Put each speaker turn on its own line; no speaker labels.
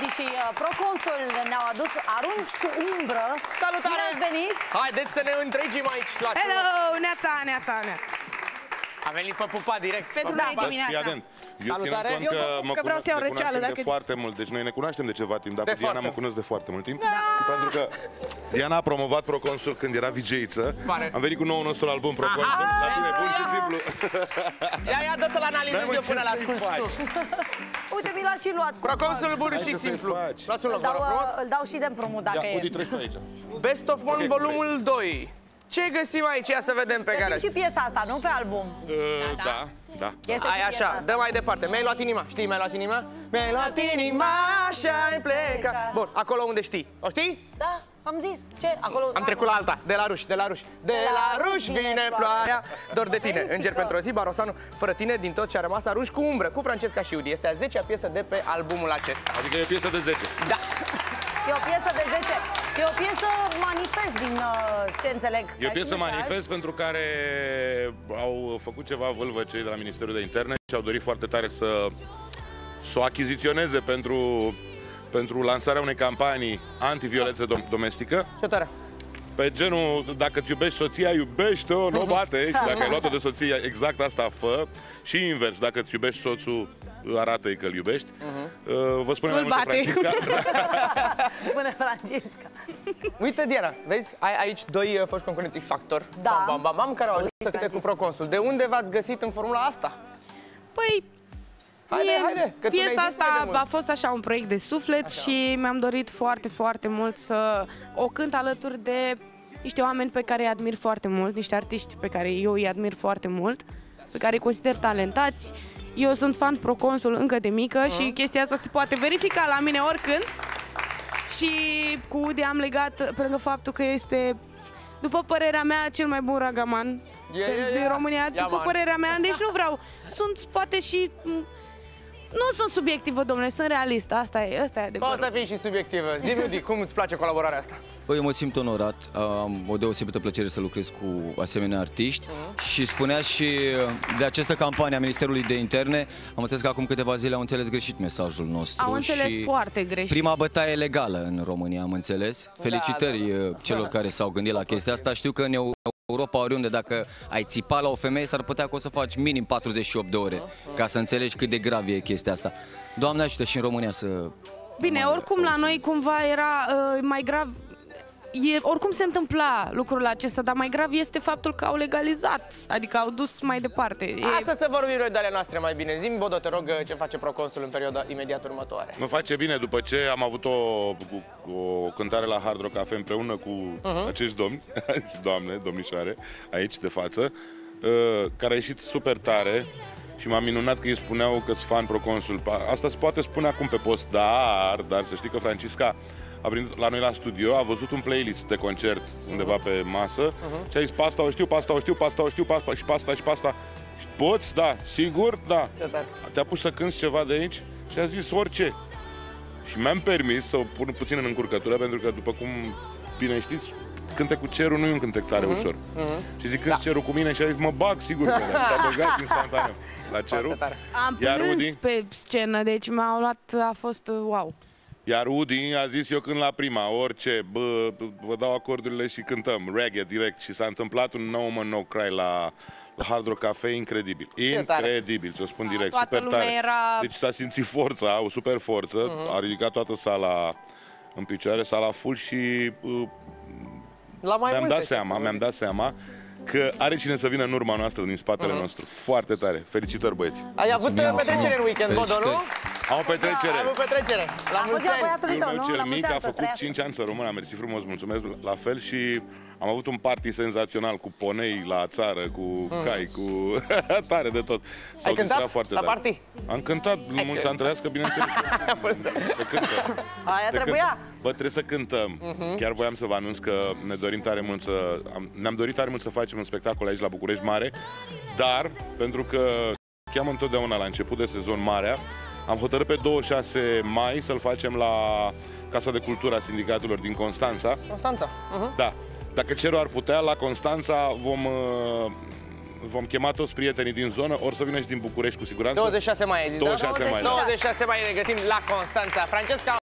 și proconsul ne-au adus Arunci cu umbră.
Salutare!
Bine ați venit!
Haideți să ne întregim aici la
Hello, neața, neața, neața.
A venit pe pupa direct.
Pentru noi dimineața.
Eu țin cont că mă
vreau să iau
cunoaștem
răceală,
de
dacă...
foarte mult. Deci noi ne cunoaștem de ceva timp, dar
De
cu Diana
foarte
mă cunosc de foarte mult timp. Pentru că Diana a promovat Proconsul când era VJ-iță. Am venit cu noul nostru album, Proconsul. La tine, pur și simplu.
Ia, dă să-l analizez eu până la ascult.
Uite, mi l-a și luat.
Proconsul bun și simplu. Luați un loc, vă rog frumos.
Îl dau și de împrumut dacă e.
Udi, treci pe aici.
Best of One, volumul 2. Ce găsim aici? Ia să vedem pe garaj.
și piesa asta, nu pe album.
Da.
Ai așa, dă mai departe. Mi-ai luat inima. Știi, mi-ai luat inima? Mi-ai luat inima și ai plecat. Bun, acolo unde știi. O știi?
Da, am zis. Ce? Acolo.
Am trecut la alta. De la ruși, de la ruși. De la ruși vine ploaia. Dor de tine. Înger pentru o zi, Barosanu. Fără tine, din tot ce a rămas, Arunci cu umbră, cu Francesca și Udi. Este a 10-a piesă de pe albumul acesta.
Adică e piesă de 10.
Da.
E o piesă de 10. E o piesă manifest din ce înțeleg.
E o piesă manifest pentru care au făcut ceva vâlvă cei de la Ministerul de Interne și au dorit foarte tare să o achiziționeze pentru lansarea unei campanii antiviolență domestică.
Ce tare.
Pe genul, dacă-ți iubești soția, iubește-o, nu bate. Și dacă ai luat-o de soție, exact asta fă. Și invers, dacă îți iubești soțul, arată-i că îl iubești. Vă spune mai mult Francisca.
Spune Francisca.
Uite, Diana, vezi? Ai aici doi foști concurenți X-Factor.
Da.
Bam, care au ajuns să câte cu Proconsul. De unde v-ați găsit în formula asta?
Păi,
haide, că
piesa asta a fost așa un proiect de suflet și mi-am dorit foarte, foarte mult să o cânt alături de niște oameni pe care îi admir foarte mult, niște artiști pe care eu îi admir foarte mult, pe care îi consider talentați. Eu sunt fan Proconsul încă de mică și chestia asta se poate verifica la mine oricând. Și cu Udi am legat, pe lângă faptul că este, după părerea mea, cel mai bun ragaman din România, după părerea mea, deci nu vreau, sunt poate și... Nu sunt subiectivă, domnule, sunt realistă, asta e adevărul.
Poți să fii și subiectivă. Zi-mi, Udi, cum îți place colaborarea asta?
Păi, eu mă simt onorat, am o deosebită plăcere să lucrez cu asemenea artiști și spunea și de această campanie a Ministerului de Interne, am înțeles că acum câteva zile au înțeles greșit mesajul nostru.
Au înțeles
și
foarte greșit.
Prima bătaie legală în România, am înțeles. Felicitări celor care s-au gândit la chestia asta. Știu că în Europa, oriunde, dacă ai țipa la o femeie, s-ar putea că o să faci minim 48 de ore ca să înțelegi cât de grav e chestia asta. Doamne ajută și în România să...
Bine, oricum la noi cumva era mai grav, oricum se întâmpla lucrul acesta, dar mai grav este faptul că au legalizat, adică au dus mai departe.
Asta să vorbim noi de ale noastre mai bine. Zi-mi, Bodo, te rog, ce face Proconsul în perioada imediat următoare.
Mă face bine după ce am avut o cântare la Hard Rock Cafe împreună cu acești domni, doamne, domnișoare, aici de față, care a ieșit super tare și m-am minunat că ei spuneau că-s fan Proconsul. Asta se poate spune acum pe post, dar să știi că Francisca a venit la noi la studio, a văzut un playlist de concert undeva pe masă și a zis, pe asta o știu, pe asta o știu, pe asta o știu, pe asta și pe asta și pe asta. Poți? Da. Sigur? Da. Te-a pus să cânti ceva de aici? Și a zis orice. Și mi-am permis să o pun puțin în încurcătură, pentru că, după cum bine știți, cântecul Cerul nu e un cântec tare ușor. Și zic, cânti Cerul cu mine? Și a zis, mă bag, sigur că s-a băgat instantaneu la Cerul.
Am plâns pe scenă, deci m-au luat, a fost wow.
Iar Udi a zis, eu cânt la prima, orice, vă dau acordurile și cântăm, reggae direct. Și s-a întâmplat un No Man No Cry la Hard Rock Cafe, incredibil. Incredibil, ți-o spun direct, super tare. Deci s-a simțit forța, o super forță, a ridicat toată sala în picioare, sala full și mi-am dat seama că are cine să vină în urma noastră, din spatele nostru. Foarte tare. Felicitări, băieți.
Ai avut petrecere în weekend, Bodo, nu?
Am o petrecere.
Ai avut petrecere. La mulți ani.
Cel mic a făcut 5 ani să rămână, mersi frumos, mulțumesc, la fel și am avut un party senzațional cu ponei la țară, cu cai, cu tare de tot.
Ai cântat la party?
Am cântat, mulți ani trăiască, bineînțeles. Se cântă.
Aia trebuia.
Bă, trebuie să cântăm. Chiar voiam să vă anunț că ne-am dorit tare mult să facem un spectacol aici la București Mare, dar pentru că cheamă întotdeauna la început de sezon marea, am hotărât pe 26 mai să-l facem la Casa de Cultură a Sindicatelor din Constanța.
Constanța?
Da. Dacă Cerul ar putea, la Constanța vom chema toți prietenii din zonă, ori să vină și din București cu siguranță.
26 mai ai zis,
26 mai.
26 mai ne găsim la Constanța. Francesca,